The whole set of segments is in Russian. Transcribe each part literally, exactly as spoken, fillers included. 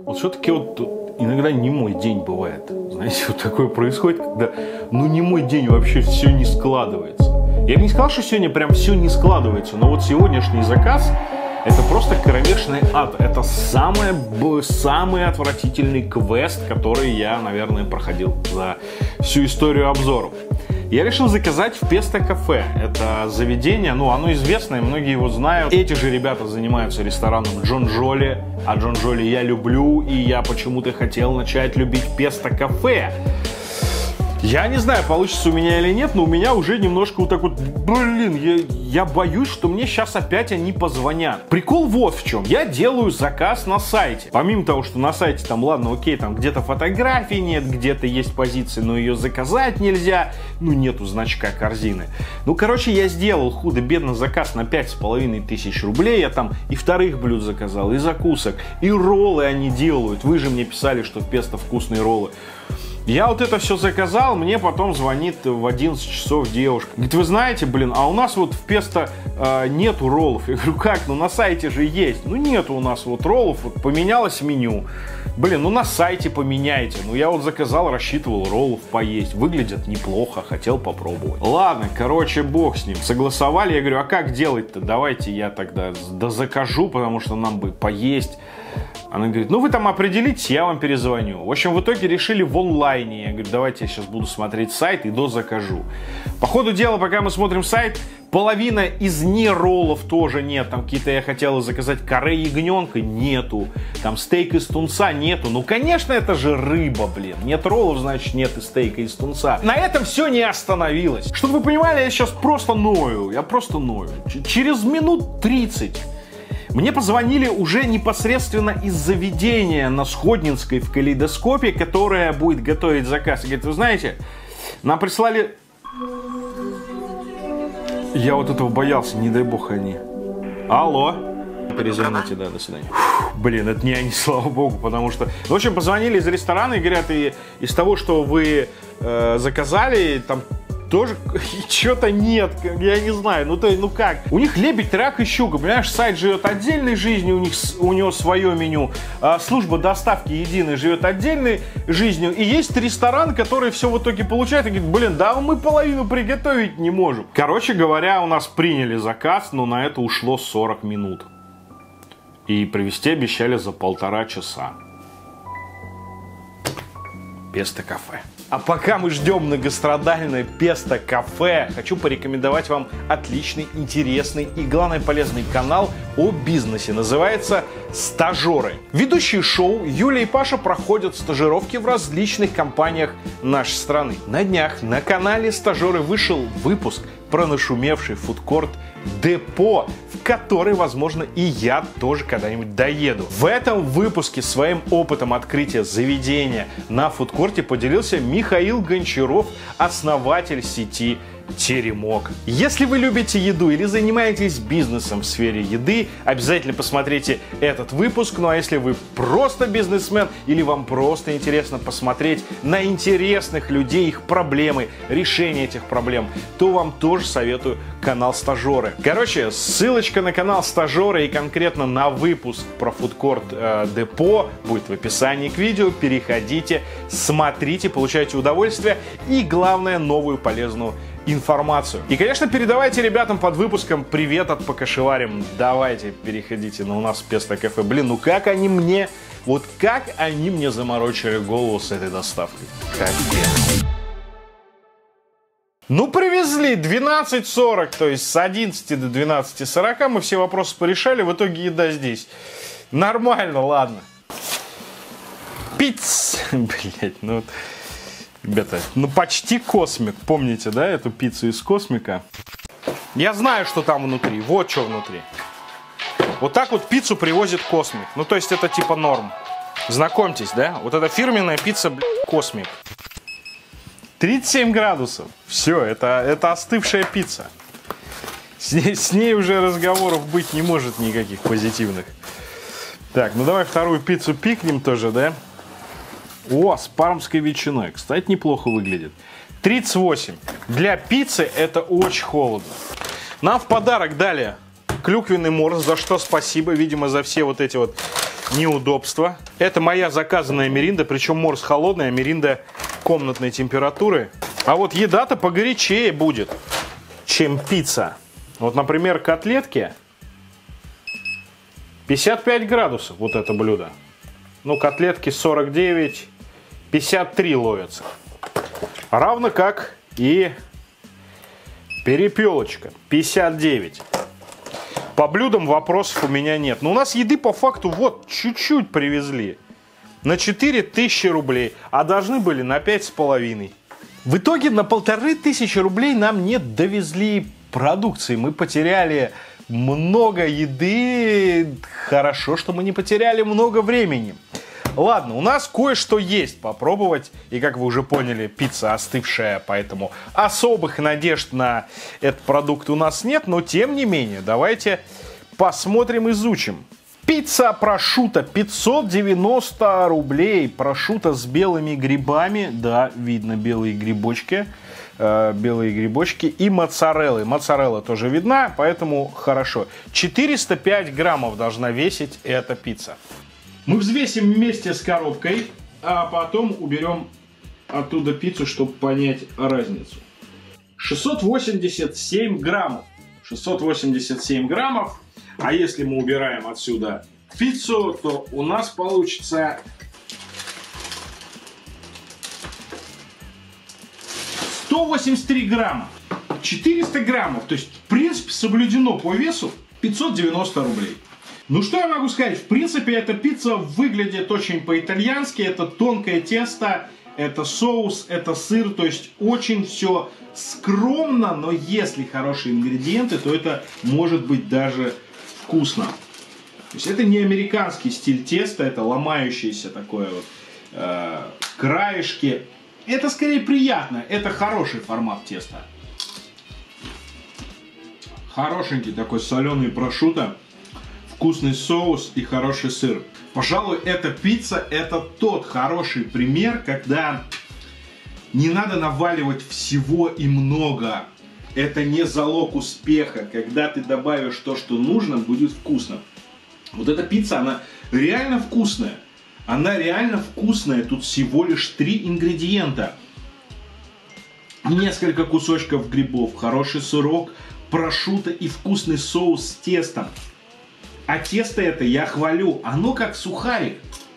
Вот все-таки вот иногда не мой день бывает. Знаете, вот такое происходит, когда ну не мой день, вообще все не складывается. Я бы не сказал, что сегодня прям все не складывается, но вот сегодняшний заказ это просто кромешный ад. Это самый, самый отвратительный квест, который я, наверное, проходил за всю историю обзоров. Я решил заказать в Песто Кафе. Это заведение, ну, оно известное, многие его знают. Эти же ребята занимаются рестораном Джонжоли. А Джонжоли я люблю, и я почему-то хотел начать любить Песто Кафе. Я не знаю, получится у меня или нет, но у меня уже немножко вот так вот, блин, я, я боюсь, что мне сейчас опять они позвонят. Прикол вот в чем. Я делаю заказ на сайте. Помимо того, что на сайте там, ладно, окей, там где-то фотографии нет, где-то есть позиция, но ее заказать нельзя. Ну, нету значка корзины. Ну, короче, я сделал худо-бедно заказ на пять с половиной тысяч рублей. Я там и вторых блюд заказал, и закусок, и роллы они делают. Вы же мне писали, что в Песто вкусные роллы. Я вот это все заказал, мне потом звонит в одиннадцать часов девушка. Говорит, вы знаете, блин, а у нас вот в Песто э, нету роллов. Я говорю, как? Ну на сайте же есть. Ну нету у нас вот роллов, вот поменялось меню. Блин, ну на сайте поменяйте. Ну я вот заказал, рассчитывал роллов поесть. Выглядят неплохо, хотел попробовать. Ладно, короче, бог с ним. Согласовали, я говорю, а как делать-то? Давайте я тогда дозакажу, потому что нам бы поесть. Она говорит, ну вы там определитесь, я вам перезвоню. В общем, в итоге решили в онлайне. Я говорю, давайте я сейчас буду смотреть сайт и дозакажу. По ходу дела, пока мы смотрим сайт, половина из не роллов тоже нет. Там какие-то я хотел заказать каре ягненка, нету. Там стейк из тунца нету. Ну, конечно, это же рыба, блин. Нет роллов, значит, нет и стейка из тунца. На этом все не остановилось. Чтобы вы понимали, я сейчас просто ною. Я просто ною. Через минут тридцать мне позвонили уже непосредственно из заведения на Сходнинской в Калейдоскопе, которое будет готовить заказ. И говорит, вы знаете, нам прислали... Я вот этого боялся, не дай бог они. Алло. Перезвоните, да, до свидания. Фух, блин, это не они, слава богу, потому что... В общем, позвонили из ресторана и говорят, и из того, что вы э, заказали, там... тоже что-то нет, я не знаю, ну то ну как? У них лебедь, рак и щука, понимаешь, сайт живет отдельной жизнью, у них у него свое меню, а служба доставки единой живет отдельной жизнью, и есть ресторан, который все в итоге получает и говорит, блин, да мы половину приготовить не можем. Короче говоря, у нас приняли заказ, но на это ушло сорок минут. И привезти обещали за полтора часа. Песто Кафе. А пока мы ждем многострадальное Песто Кафе, хочу порекомендовать вам отличный, интересный и, главное, полезный канал о бизнесе. Называется «Стажеры». Ведущие шоу Юля и Паша проходят стажировки в различных компаниях нашей страны. На днях на канале «Стажеры» вышел выпуск про нашумевший фудкорт «Депо», в который, возможно, и я тоже когда-нибудь доеду. В этом выпуске своим опытом открытия заведения на фудкорте поделился Михаил Гончаров, основатель сети Теремок. Если вы любите еду или занимаетесь бизнесом в сфере еды, обязательно посмотрите этот выпуск. Ну а если вы просто бизнесмен или вам просто интересно посмотреть на интересных людей, их проблемы, решение этих проблем, то вам тоже советую канал «Стажеры». Короче, ссылочка на канал «Стажеры» и конкретно на выпуск про фудкорт э, «Депо» будет в описании к видео. Переходите, смотрите, получайте удовольствие и, главное, новую полезную информацию. И, конечно, передавайте ребятам под выпуском привет от Покашеварим. Давайте, переходите на у нас Песто Кафе. Блин, ну как они мне, вот как они мне заморочили голову с этой доставкой. Капец. Ну, привезли двенадцать сорок, то есть с одиннадцати до двенадцати сорока мы все вопросы порешали, в итоге еда здесь. Нормально, ладно. Пицца. Блять, ну... Ребята, ну почти Космик. Помните, да, эту пиццу из Космика? Я знаю, что там внутри. Вот что внутри. Вот так вот пиццу привозит Космик. Ну, то есть это типа норм. Знакомьтесь, да? Вот эта фирменная пицца, блядь, Космик. тридцать семь градусов. Все, это, это остывшая пицца. С ней, с ней уже разговоров быть не может никаких позитивных. Так, ну давай вторую пиццу пикнем тоже, да? О, с пармской ветчиной. Кстати, неплохо выглядит. тридцать восемь. Для пиццы это очень холодно. Нам в подарок дали клюквенный морс, за что спасибо. Видимо, за все вот эти вот неудобства. Это моя заказанная меринда, причем морс холодная, меринда комнатной температуры. А вот еда-то погорячее будет, чем пицца. Вот, например, котлетки пятьдесят пять градусов, вот это блюдо. Ну, котлетки сорок девять, пятьдесят три ловятся. Равно как и перепелочка пятьдесят девять. По блюдам вопросов у меня нет. Но у нас еды по факту вот чуть-чуть привезли. На четыре тысячи рублей, а должны были на пять с половиной. В итоге на полторы тысячи рублей нам не довезли продукции. Мы потеряли много еды. Хорошо, что мы не потеряли много времени. Ладно, у нас кое-что есть попробовать. И как вы уже поняли, пицца остывшая, поэтому особых надежд на этот продукт у нас нет. Но тем не менее, давайте посмотрим, изучим. Пицца прошутто пятьсот девяносто рублей. Прошутто с белыми грибами. Да, видно белые грибочки. Э, белые грибочки. И моцареллы. Моцарелла тоже видна, поэтому хорошо. четыреста пять граммов должна весить эта пицца. Мы взвесим вместе с коробкой, а потом уберем оттуда пиццу, чтобы понять разницу. шестьсот восемьдесят семь граммов. шестьсот восемьдесят семь граммов. А если мы убираем отсюда пиццу, то у нас получится сто восемьдесят три грамма. четыреста граммов. То есть, в принципе, соблюдено по весу пятьсот девяносто рублей. Ну что я могу сказать? В принципе, эта пицца выглядит очень по-итальянски. Это тонкое тесто, это соус, это сыр. То есть очень все скромно, но если хорошие ингредиенты, то это может быть даже вкусно. То есть это не американский стиль теста, это ломающееся такое вот э, краешки. Это скорее приятно, это хороший формат теста. Хорошенький такой соленый прошутто. Вкусный соус и хороший сыр. Пожалуй, эта пицца это тот хороший пример, когда не надо наваливать всего и много. Это не залог успеха. Когда ты добавишь то, что нужно, будет вкусно. Вот эта пицца, она реально вкусная. Она реально вкусная. Тут всего лишь три ингредиента. Несколько кусочков грибов, хороший сырок, прошутто и вкусный соус с тестом. А тесто это я хвалю, оно как сухарик.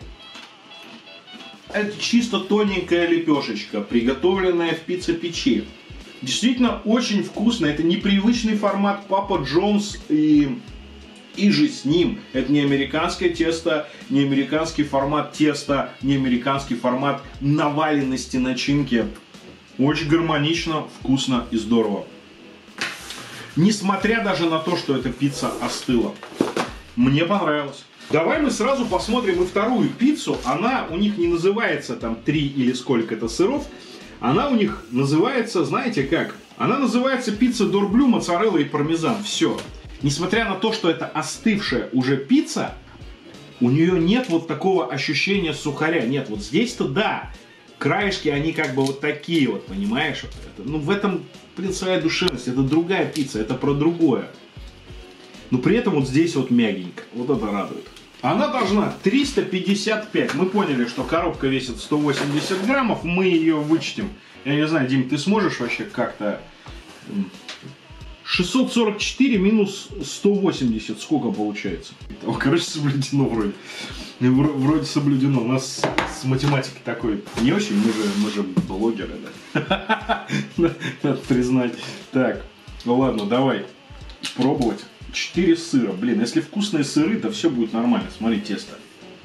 Это чисто тоненькая лепешечка, приготовленная в пиццепечи. Действительно очень вкусно, это непривычный формат Папа Джонс и, и же с ним. Это не американское тесто, не американский формат теста, не американский формат наваленности начинки. Очень гармонично, вкусно и здорово. Несмотря даже на то, что эта пицца остыла. Мне понравилось. Давай мы сразу посмотрим и вторую пиццу. Она у них не называется там три или сколько-то сыров. Она у них называется, знаете как? Она называется пицца дорблю, моцарелла и пармезан. Все. Несмотря на то, что это остывшая уже пицца, у нее нет вот такого ощущения сухаря. Нет, вот здесь-то да. Краешки, они как бы вот такие вот, понимаешь? Это, ну в этом, в принципе, своя душевность. Это другая пицца, это про другое. Но при этом вот здесь вот мягенько. Вот это радует. Она должна триста пятьдесят пять. Мы поняли, что коробка весит сто восемьдесят граммов. Мы ее вычтем. Я не знаю, Дим, ты сможешь вообще как-то... шестьсот сорок четыре минус сто восемьдесят. Сколько получается? Короче, соблюдено вроде. Вроде соблюдено. У нас с математикой такой не очень. Мы же, мы же блогеры, да? Надо признать. Так, ну ладно, давай пробовать. четыре сыра. Блин, если вкусные сыры, то все будет нормально. Смотри, тесто.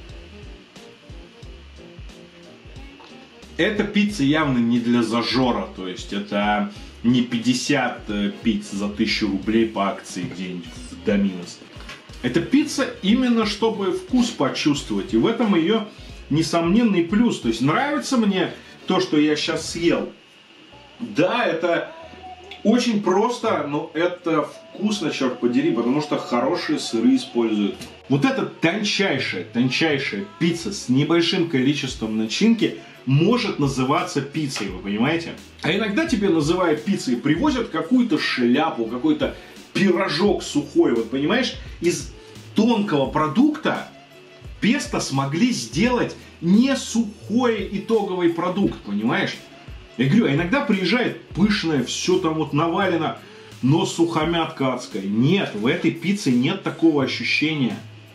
Эта пицца явно не для зажора. То есть это не пятьдесят пиц за тысячу рублей по акции где-нибудь в Доминос. Это пицца именно чтобы вкус почувствовать. И в этом ее несомненный плюс. То есть нравится мне то, что я сейчас съел. Да, это... очень просто, но это вкусно, черт подери, потому что хорошие сыры используют. Вот эта тончайшая, тончайшая пицца с небольшим количеством начинки может называться пиццей, вы понимаете? А иногда тебе называют пиццей, привозят какую-то шляпу, какой-то пирожок сухой, вот понимаешь? Из тонкого продукта песто смогли сделать не сухой итоговый продукт, понимаешь? Я говорю, а иногда приезжает пышное, все там вот навалено, но сухомятка адская. Нет, в этой пицце нет такого ощущения.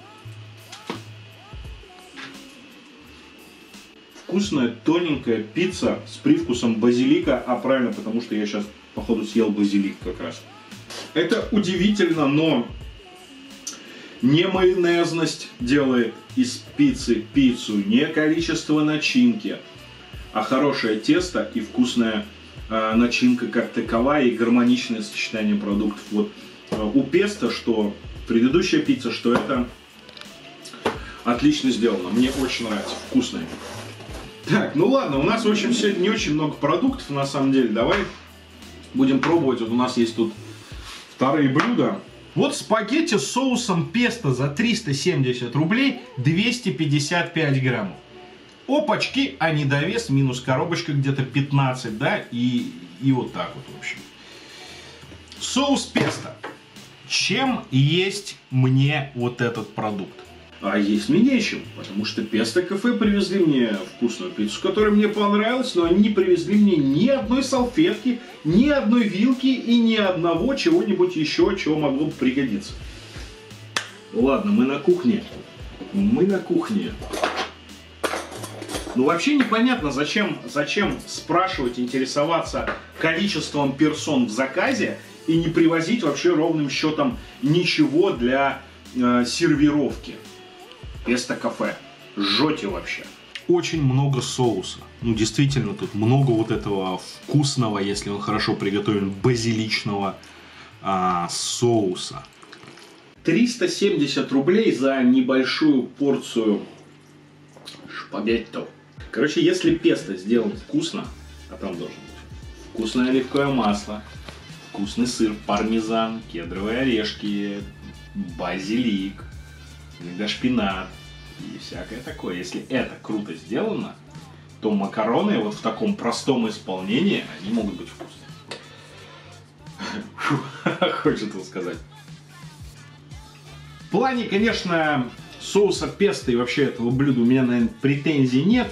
Вкусная, тоненькая пицца с привкусом базилика. А правильно, потому что я сейчас, походу, съел базилик как раз. Это удивительно, но не майонезность делает из пиццы пиццу, не количество начинки, а хорошее тесто и вкусная э, начинка как таковая, и гармоничное сочетание продуктов. Вот э, у песто, что предыдущая пицца, что это отлично сделано. Мне очень нравится, вкусная. Так, ну ладно, у нас, в общем, сегодня не очень много продуктов, на самом деле. Давай будем пробовать. Вот у нас есть тут вторые блюда. Вот спагетти с соусом песто за триста семьдесят рублей, двести пятьдесят пять граммов. Опачки, а недовес, минус коробочка где-то пятнадцать, да, и, и вот так вот, в общем. Соус песто. Чем есть мне вот этот продукт? А есть мне нечем, потому что Песто Кафе привезли мне вкусную пиццу, которая мне понравилась, но они не привезли мне ни одной салфетки, ни одной вилки и ни одного чего-нибудь еще, чего могло бы пригодиться. Ладно, мы на кухне. Мы на кухне. Ну вообще непонятно, зачем, зачем спрашивать, интересоваться количеством персон в заказе и не привозить вообще ровным счетом ничего для э, сервировки. Песто Кафе. Жжете вообще. Очень много соуса. Ну, действительно, тут много вот этого вкусного, если он хорошо приготовлен, базиличного а, соуса. триста семьдесят рублей за небольшую порцию шпагетто. Короче, если песто сделано вкусно, а там должен быть вкусное оливковое масло, вкусный сыр, пармезан, кедровые орешки, базилик, иногда шпинат и всякое такое. Если это круто сделано, то макароны вот в таком простом исполнении, они могут быть вкусные. Хочется сказать. В плане, конечно, соуса песто и вообще этого блюда у меня, наверное, претензий нет.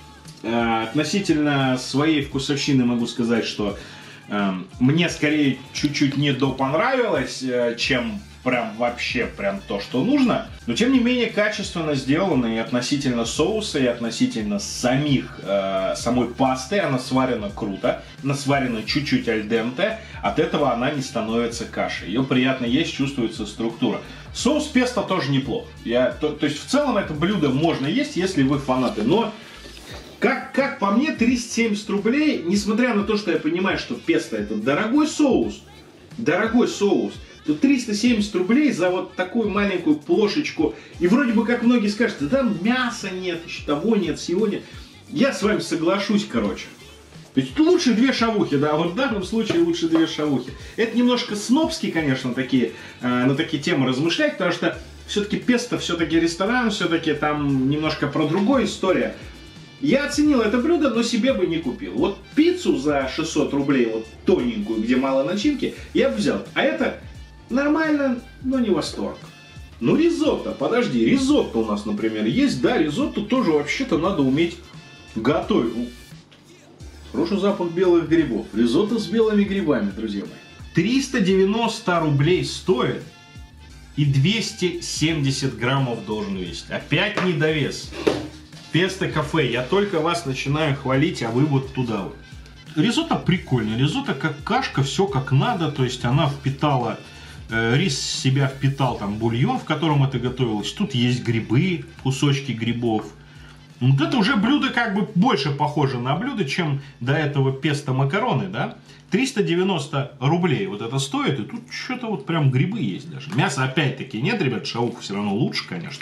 Относительно своей вкусовщины могу сказать, что э, мне скорее чуть-чуть не допонравилось, э, чем прям вообще прям то, что нужно. Но тем не менее качественно сделано и относительно соуса, и относительно самих, э, самой пасты. Она сварена круто, она сварена чуть-чуть аль денте. От этого она не становится кашей. Ее приятно есть, чувствуется структура. Соус песто тоже неплох. Я, то, то есть в целом это блюдо можно есть, если вы фанаты. Но Как, как по мне, триста семьдесят рублей, несмотря на то, что я понимаю, что песто это дорогой соус, дорогой соус, то триста семьдесят рублей за вот такую маленькую плошечку, и вроде бы, как многие скажут, да там мяса нет, еще того нет, сего нет. Я с вами соглашусь, короче. Ведь лучше две шавухи, да, вот в данном случае лучше две шавухи. Это немножко снобски, конечно, такие, э, на такие темы размышлять, потому что все-таки песто, все-таки ресторан, все-таки там немножко про другую историю. Я оценил это блюдо, но себе бы не купил. Вот пиццу за шестьсот рублей, вот тоненькую, где мало начинки, я бы взял. А это нормально, но не восторг. Ну ризотто, подожди, ризотто у нас, например, есть. Да, ризотто тоже вообще-то надо уметь готовить. Хороший запах белых грибов. Ризотто с белыми грибами, друзья мои. триста девяносто рублей стоит и двести семьдесят граммов должен весить. Опять недовес. Песто Кафе, я только вас начинаю хвалить, а вы вот туда вот. Ризотто прикольно, ризотто как кашка, все как надо, то есть она впитала, э, рис себя впитал там бульон, в котором это готовилось, тут есть грибы, кусочки грибов. Вот это уже блюдо как бы больше похоже на блюдо, чем до этого песто макароны, да? триста девяносто рублей вот это стоит, и тут что-то вот прям грибы есть даже. Мяса опять-таки нет, ребят, шавуху все равно лучше, конечно,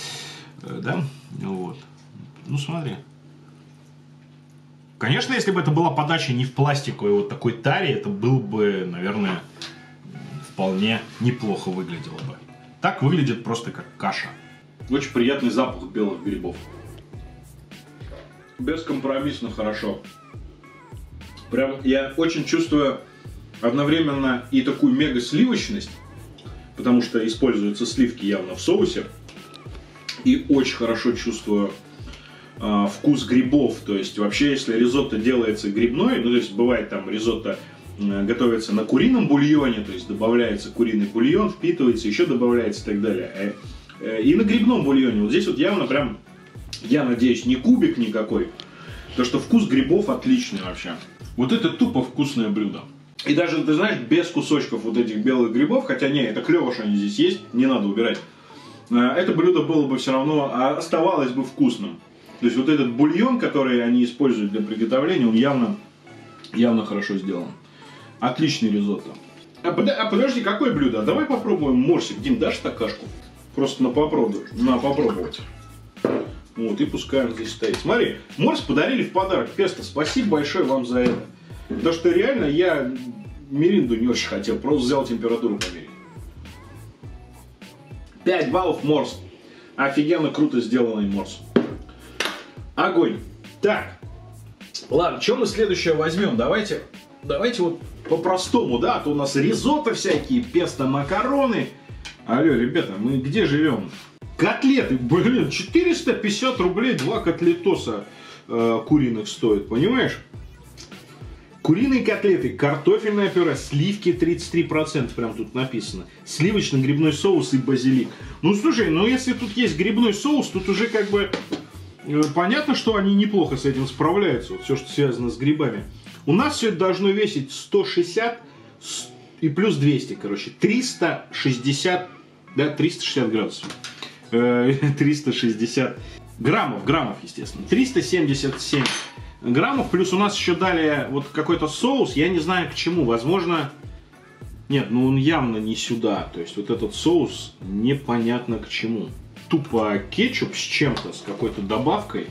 э, да, вот. Ну смотри. Конечно, если бы это была подача не в пластиковой вот такой таре, это было бы, наверное, вполне неплохо выглядело бы. Так выглядит просто как каша. Очень приятный запах белых грибов. Бескомпромиссно хорошо. Прям я очень чувствую одновременно и такую мега сливочность, потому что используются сливки явно в соусе. И очень хорошо чувствую э, вкус грибов. То есть вообще, если ризотто делается грибной, ну то есть бывает там ризотто э, готовится на курином бульоне, то есть добавляется куриный бульон, впитывается, еще добавляется и так далее. Э, э, и на грибном бульоне. Вот здесь вот явно прям, я надеюсь, не кубик никакой. То, что вкус грибов отличный вообще. Вот это тупо вкусное блюдо. И даже, ты знаешь, без кусочков вот этих белых грибов, хотя не, это клево, что они здесь есть, не надо убирать. Это блюдо было бы все равно, оставалось бы вкусным. То есть вот этот бульон, который они используют для приготовления, он явно, явно хорошо сделан. Отличный ризотто. А, под, а подожди, какое блюдо? Давай попробуем морсик. Дим, дашь стакашку? Просто на попробовать. На попробовать. Вот, и пускай он здесь стоит. Смотри, морс подарили в подарок. Песто, спасибо большое вам за это. Потому что реально я миринду не очень хотел. Просто взял температуру померить. пять баллов морс. Офигенно круто сделанный морс. Огонь. Так. Ладно, что мы следующее возьмем? Давайте, давайте вот по-простому, да? А то у нас ризотто всякие, песто, макароны. Алло, ребята, мы где живем? Котлеты, блин, четыреста пятьдесят рублей два котлетоса э, куриных стоит, понимаешь? Куриные котлеты, картофельное пюре, сливки тридцать три процента, прям тут написано. Сливочный грибной соус и базилик. Ну слушай, ну если тут есть грибной соус, тут уже как бы э, понятно, что они неплохо с этим справляются. Вот все, что связано с грибами. У нас все это должно весить сто шестьдесят и плюс двести, короче, триста шестьдесят, да, триста шестьдесят градусов. триста шестьдесят граммов, граммов, естественно. триста семьдесят семь граммов. Плюс у нас еще далее вот какой-то соус. Я не знаю к чему. Возможно... Нет, ну он явно не сюда. То есть вот этот соус непонятно к чему. Тупо кетчуп с чем-то, с какой-то добавкой.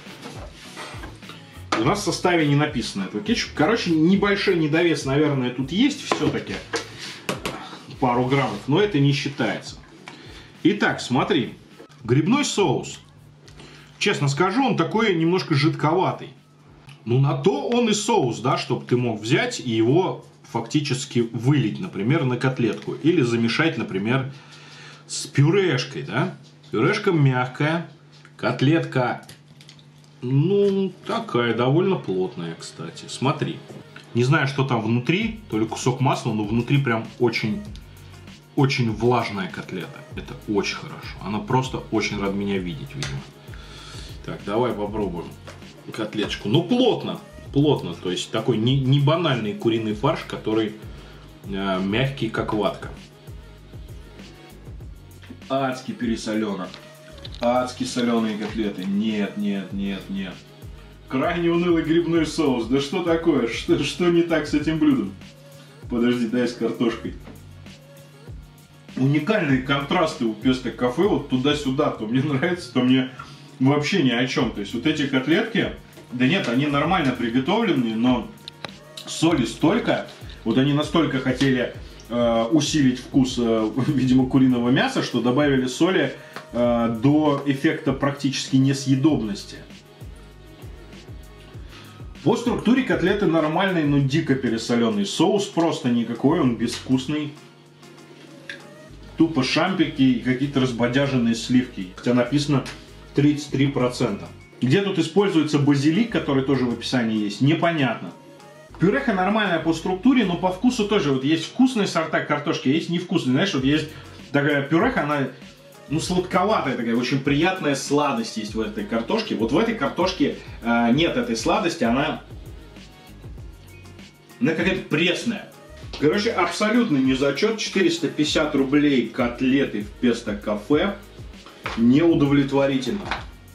У нас в составе не написано этого кетчупа. Короче, небольшой недовес, наверное, тут есть все-таки. Пару граммов. Но это не считается. Итак, смотри, грибной соус. Честно скажу, он такой немножко жидковатый. Ну, на то он и соус, да, чтобы ты мог взять и его фактически вылить, например, на котлетку. Или замешать, например, с пюрешкой, да. Пюрешка мягкая, котлетка, ну, такая, довольно плотная, кстати. Смотри. Не знаю, что там внутри, то ли кусок масла, но внутри прям очень... Очень влажная котлета. Это очень хорошо. Она просто очень рад меня видеть, видимо. Так, давай попробуем котлеточку. Ну, плотно. Плотно. То есть такой не, не банальный куриный фарш, который э, мягкий, как ватка. Адски пересолено. Адски соленые котлеты. Нет, нет, нет, нет. Крайне унылый грибной соус. Да что такое? Что, что не так с этим блюдом? Подожди, дай с картошкой. Уникальные контрасты у песто кафе, вот туда-сюда, то мне нравится, то мне вообще ни о чем. То есть вот эти котлетки, да нет, они нормально приготовленные, но соли столько, вот они настолько хотели э, усилить вкус, э, видимо, куриного мяса, что добавили соли э, до эффекта практически несъедобности. По структуре котлеты нормальные, но дико пересоленый. Соус просто никакой, он безвкусный. Тупо шампики и какие-то разбодяженные сливки. Хотя написано тридцать три процента. Где тут используется базилик, который тоже в описании есть, непонятно. Пюреха нормальная по структуре, но по вкусу тоже. Вот есть вкусные сорта картошки, а есть невкусные. Знаешь, вот есть такая пюреха, она, ну, сладковатая такая, очень приятная сладость есть в этой картошке. Вот в этой картошке э, нет этой сладости, она, она какая-то пресная. Короче, абсолютно не зачет. четыреста пятьдесят рублей котлеты в песто кафе. Неудовлетворительно.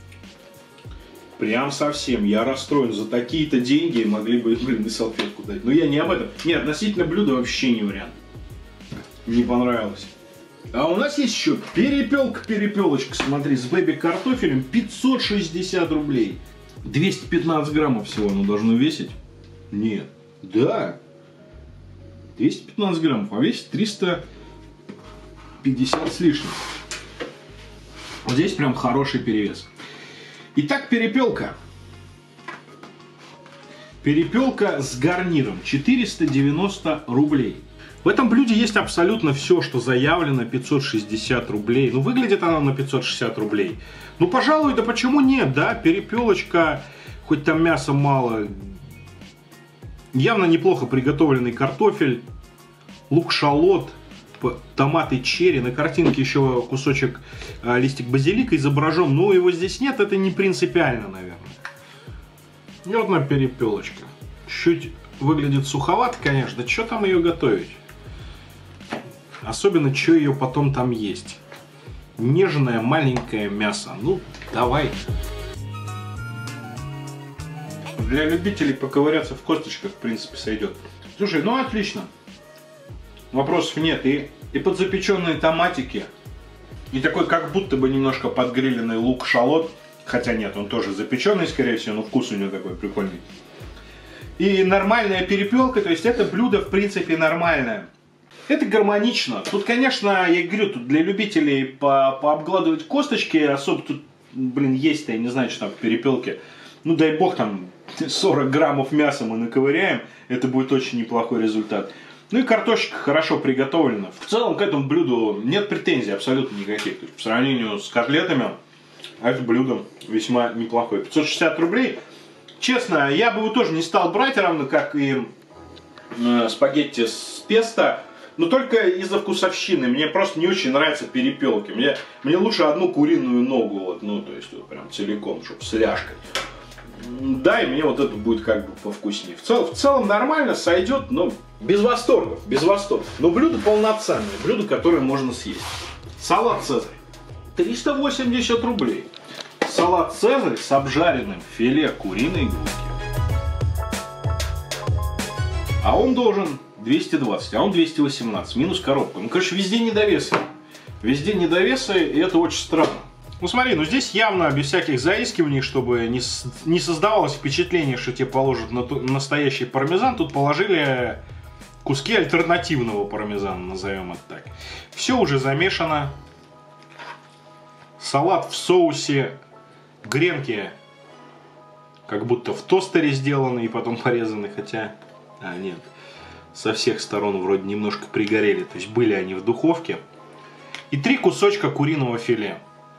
Прям совсем. Я расстроен. За такие-то деньги могли бы, блин, и салфетку дать. Но я не об этом. Не, относительно блюда вообще не вариант. Не понравилось. А у нас есть еще перепелка-перепелочка. Смотри, с бэби-картофелем пятьсот шестьдесят рублей. двести пятнадцать граммов всего оно должно весить. Нет. Да. двести пятнадцать граммов, а весит триста пятьдесят с лишним. Вот здесь прям хороший перевес. Итак, перепелка. Перепелка с гарниром. четыреста девяносто рублей. В этом блюде есть абсолютно все, что заявлено, пятьсот шестьдесят рублей. Ну, выглядит она на пятьсот шестьдесят рублей. Ну, пожалуй, да почему нет, да? Перепелочка, хоть там мяса мало. Явно неплохо приготовленный картофель, лук-шалот, томаты черри. На картинке еще кусочек, а, листик базилика изображен. Но его здесь нет, это не принципиально, наверное. И вот на перепелочка. Чуть выглядит суховато, конечно. Да что там ее готовить? Особенно, что ее потом там есть. Нежное маленькое мясо. Ну, давай. Для любителей поковыряться в косточках, в принципе, сойдет. Слушай, ну отлично. Вопросов нет. И, и подзапеченные томатики. И такой, как будто бы немножко подгриленный лук-шалот. Хотя нет, он тоже запеченный, скорее всего, но вкус у него такой прикольный. И нормальная перепелка, то есть это блюдо, в принципе, нормальное. Это гармонично. Тут, конечно, я говорю, тут для любителей по пообгладывать косточки, особо тут, блин, есть-то, я не знаю, что там в перепелке. Ну, дай бог, там сорок граммов мяса мы наковыряем, это будет очень неплохой результат. Ну и картошечка хорошо приготовлена. В целом к этому блюду нет претензий абсолютно никаких. То есть, по сравнению с котлетами, это блюдо весьма неплохое. пятьсот шестьдесят рублей. Честно, я бы его тоже не стал брать, равно как и э, спагетти с песто. Но только из-за вкусовщины. Мне просто не очень нравятся перепелки. Мне, мне лучше одну куриную ногу, вот, ну, то есть, вот, прям целиком, чтобы с ляжкой. Да, и мне вот это будет как бы повкуснее. В, цел, в целом нормально, сойдет, но без восторгов, без восторгов. Но блюдо полноценное, блюдо, которое можно съесть. Салат «Цезарь». триста восемьдесят рублей. Салат «Цезарь» с обжаренным филе куриной грудки. А он должен двести двадцать, а он двести восемнадцать, минус коробка. Ну, короче, везде недовесы. Везде недовесы, и это очень странно. Ну, смотри, ну здесь явно без всяких заискиваний, чтобы не, не создавалось впечатление, что тебе положат на настоящий пармезан. Тут положили куски альтернативного пармезана, назовем это так. Все уже замешано. Салат в соусе. Гренки как будто в тостере сделаны и потом порезаны, хотя... А, нет. Со всех сторон вроде немножко пригорели. То есть были они в духовке. И три кусочка куриного филе.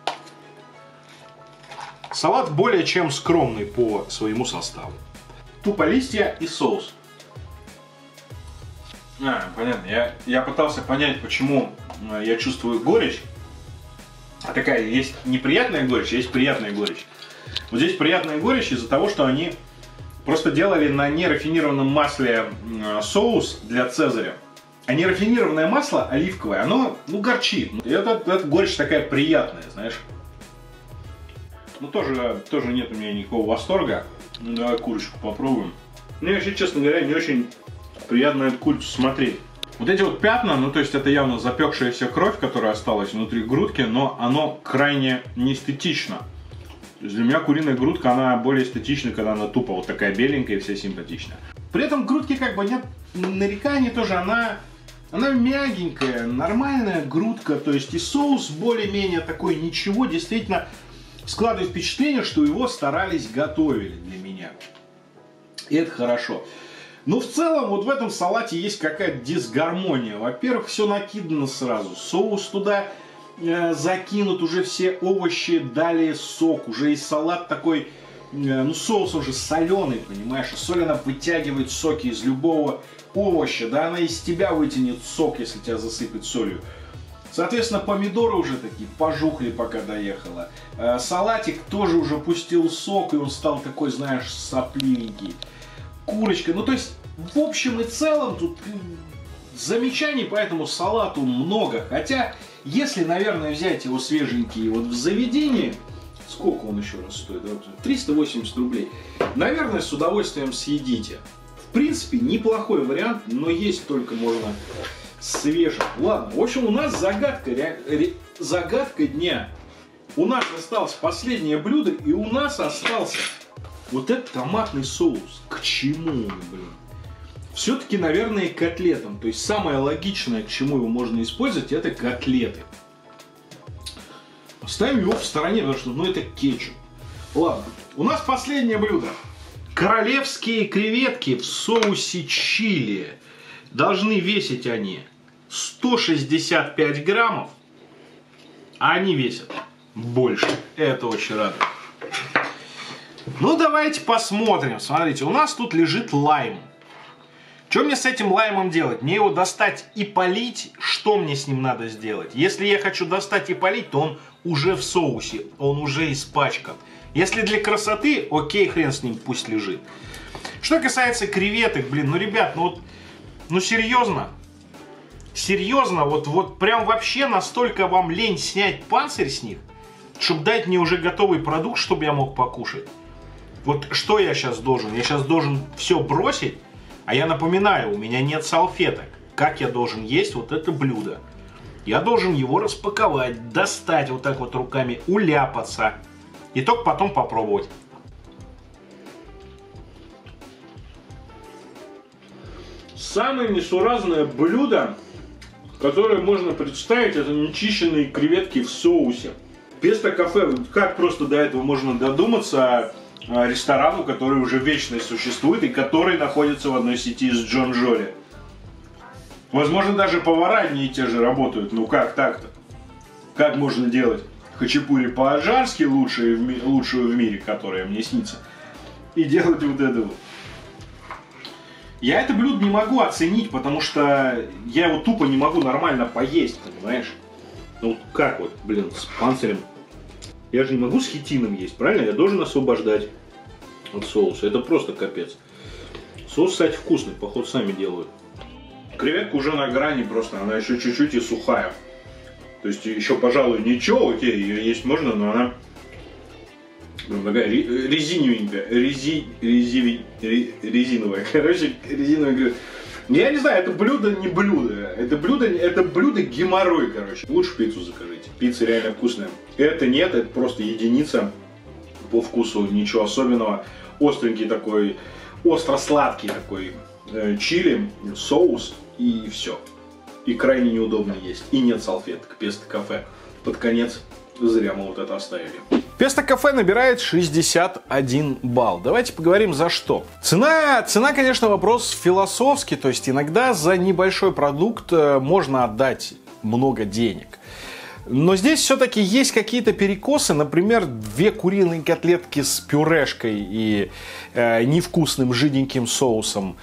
Салат более чем скромный по своему составу. Тупо листья и соус. А, понятно. Я, я пытался понять, почему я чувствую горечь. А такая есть неприятная горечь, а есть приятная горечь. Вот здесь приятная горечь из-за того, что они просто делали на нерафинированном масле соус для Цезаря. А нерафинированное масло оливковое, оно, ну, горчит. И это, это горечь такая приятная, знаешь. Ну, тоже, тоже нет у меня никакого восторга. Ну, давай курочку попробуем. Мне, если честно говоря, не очень приятно эту курицу смотреть. Вот эти вот пятна, ну, то есть это явно запекшаяся кровь, которая осталась внутри грудки, но оно крайне неэстетично. То есть для меня куриная грудка, она более эстетична, когда она тупо вот такая беленькая и вся симпатичная. При этом грудки как бы нет нареканий тоже, она, она мягенькая, нормальная грудка, то есть и соус более-менее такой ничего, действительно складывает впечатление, что его старались готовили для меня. И это хорошо. Но в целом вот в этом салате есть какая-то дисгармония. Во-первых, все накидано сразу, соус туда э, закинут, уже все овощи дали сок, уже и салат такой, э, ну соус уже соленый, понимаешь, соль она вытягивает соки из любого овоща, да, она из тебя вытянет сок, если тебя засыпать солью. Соответственно, помидоры уже такие пожухли, пока доехала. Э, салатик тоже уже пустил сок, и он стал такой, знаешь, сопливенький. Курочка, ну то есть в общем и целом тут замечаний по этому салату много. Хотя, если, наверное, взять его свеженький вот в заведении, сколько он еще раз стоит? триста восемьдесят рублей. Наверное, с удовольствием съедите. В принципе, неплохой вариант, но есть только можно свежим. Ладно, в общем, у нас загадка, загадка дня. У нас осталось последнее блюдо, и у нас остался вот этот томатный соус. К чему, блин? Все-таки, наверное, к котлетам. То есть самое логичное, к чему его можно использовать, это котлеты. Оставим его в стороне, потому что, ну, это кетчуп. Ладно, у нас последнее блюдо. Королевские креветки в соусе чили. Должны весить они сто шестьдесят пять граммов, а они весят больше. Это очень радует. Ну, давайте посмотрим. Смотрите, у нас тут лежит лайм. Что мне с этим лаймом делать? Мне его достать и полить? Что мне с ним надо сделать? Если я хочу достать и полить, то он уже в соусе, он уже испачкан. Если для красоты, окей, хрен с ним, пусть лежит. Что касается креветок, блин, ну, ребят, ну вот, ну, серьезно? Серьезно, вот, вот прям вообще настолько вам лень снять панцирь с них, чтобы дать мне уже готовый продукт, чтобы я мог покушать? Вот что я сейчас должен? Я сейчас должен все бросить? А я напоминаю, у меня нет салфеток. Как я должен есть вот это блюдо? Я должен его распаковать, достать вот так вот руками, уляпаться. И только потом попробовать. Самое несуразное блюдо, которое можно представить, это нечищенные креветки в соусе. Песто кафе, как просто до этого можно додуматься ресторану, который уже вечность существует и который находится в одной сети с Джонжоли. Возможно, даже повара одни и те же работают. Ну как так-то? Как можно делать хачапури по-аджарски, лучшую в, ми лучшую в мире, которая мне снится, и делать вот это вот? Я это блюдо не могу оценить, потому что я его тупо не могу нормально поесть, понимаешь? Ну как вот, блин, с панцирем. Я же не могу с хитином есть, правильно? Я должен освобождать от соуса. Это просто капец. Соус, кстати, вкусный, походу сами делают. Креветка уже на грани просто, она еще чуть-чуть и сухая. То есть еще, пожалуй, ничего, окей, ее есть можно, но она такая резиневенькая, рези, рези, резиновая. Короче, резиновая. Я не знаю, это блюдо не блюдо. Это блюдо, это блюдо геморрой, короче. Лучше пиццу закажите. Пицца реально вкусная. Это нет, это просто единица по вкусу, ничего особенного. Остренький такой, остро-сладкий такой э, чили, соус и все. И крайне неудобно есть. И нет салфеток. Песто кафе. Под конец зря мы вот это оставили. Песто кафе набирает шестьдесят один балл. Давайте поговорим за что. Цена, цена, конечно, вопрос философский. То есть иногда за небольшой продукт можно отдать много денег. Но здесь все-таки есть какие-то перекосы. Например, две куриные котлетки с пюрешкой и э, невкусным жиденьким соусом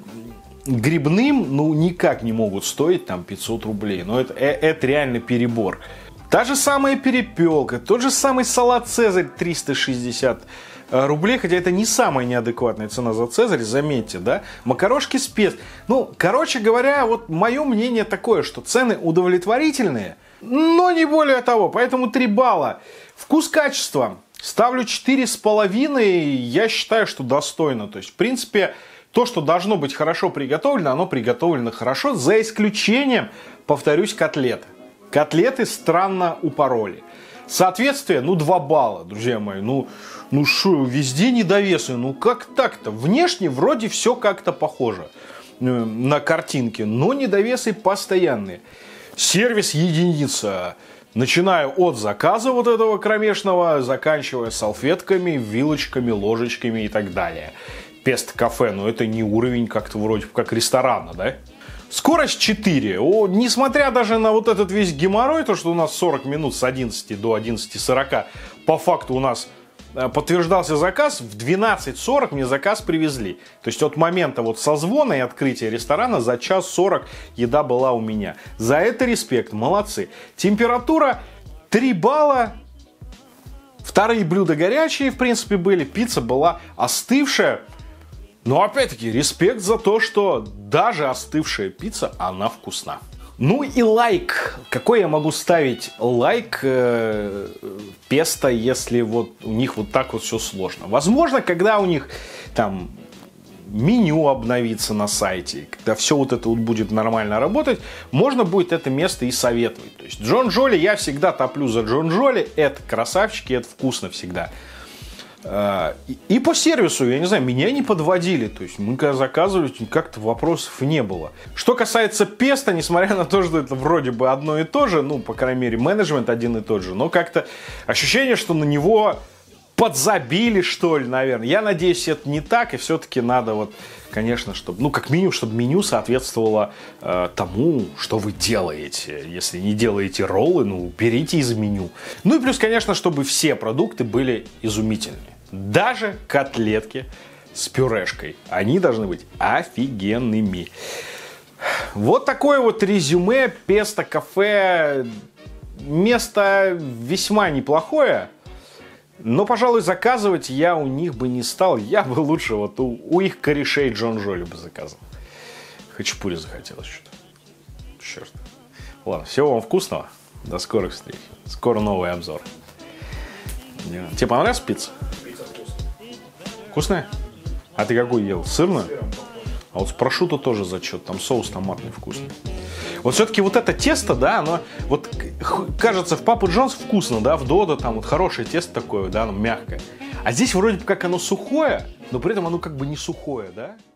грибным, ну, никак не могут стоить там пятьсот рублей. Но это, это реально перебор. Та же самая перепелка, тот же самый салат «Цезарь» триста шестьдесят рублей, хотя это не самая неадекватная цена за «Цезарь», заметьте, да? Макарошки с песто. Ну, короче говоря, вот мое мнение такое, что цены удовлетворительные, но не более того, поэтому три балла. Вкус-качество ставлю четыре с половиной, я считаю, что достойно. То есть, в принципе, то, что должно быть хорошо приготовлено, оно приготовлено хорошо, за исключением, повторюсь, котлеты. Котлеты странно упороли. Соответствие, ну, два балла, друзья мои. Ну, ну шо, везде недовесы. Ну, как так-то? Внешне вроде все как-то похоже на картинке, но недовесы постоянные. Сервис единица. Начиная от заказа вот этого кромешного, заканчивая салфетками, вилочками, ложечками и так далее. Песто кафе, но это не уровень как-то вроде как ресторана, да? Скорость четыре. О, несмотря даже на вот этот весь геморрой, то, что у нас сорок минут с одиннадцати до одиннадцати сорока, по факту у нас подтверждался заказ, в двенадцать сорок мне заказ привезли. То есть от момента вот созвона и открытия ресторана за час сорок еда была у меня. За это респект, молодцы. Температура три балла. Вторые блюда горячие, в принципе, были. Пицца была остывшая. Но опять-таки, респект за то, что даже остывшая пицца, она вкусна. Ну и лайк. Какой я могу ставить лайк э, песто, если вот у них вот так вот все сложно? Возможно, когда у них там меню обновится на сайте, когда все вот это вот будет нормально работать, можно будет это место и советовать. То есть Джонжоли, я всегда топлю за Джонжоли. Это красавчики, это вкусно всегда. И по сервису, я не знаю, меня не подводили. То есть мы когда заказывали, как-то вопросов не было. Что касается песто, несмотря на то, что это вроде бы одно и то же, ну, по крайней мере, менеджмент один и тот же, но как-то ощущение, что на него подзабили, что ли, наверное. Я надеюсь, это не так, и все-таки надо вот, конечно, чтобы, ну, как минимум, чтобы меню соответствовало э, тому, что вы делаете. Если не делаете роллы, ну, берите из меню. Ну и плюс, конечно, чтобы все продукты были изумительными. Даже котлетки с пюрешкой. Они должны быть офигенными. Вот такое вот резюме Песто кафе. Место весьма неплохое. Но, пожалуй, заказывать я у них бы не стал. Я бы лучше вот у, у их корешей Джон Жоли бы заказал. Хачапури захотелось что-то. Черт. Ладно, всего вам вкусного. До скорых встреч. Скоро новый обзор. Тебе понравилась пицца? Пицца вкусная. Вкусная? А ты какую ел? Сырную? А вот с прошутто тоже зачет. Там соус томатный вкусный. Вот все-таки вот это тесто, да, оно вот кажется в Папа Джонс вкусно, да, в Додо там вот хорошее тесто такое, да, оно мягкое. А здесь вроде бы как оно сухое, но при этом оно как бы не сухое, да.